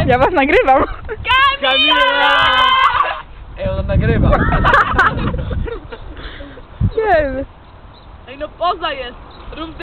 Ja was nagrywam. Kamila! Ej, ona nagrywa. Nie wiem. Ej, no poza jest. Rób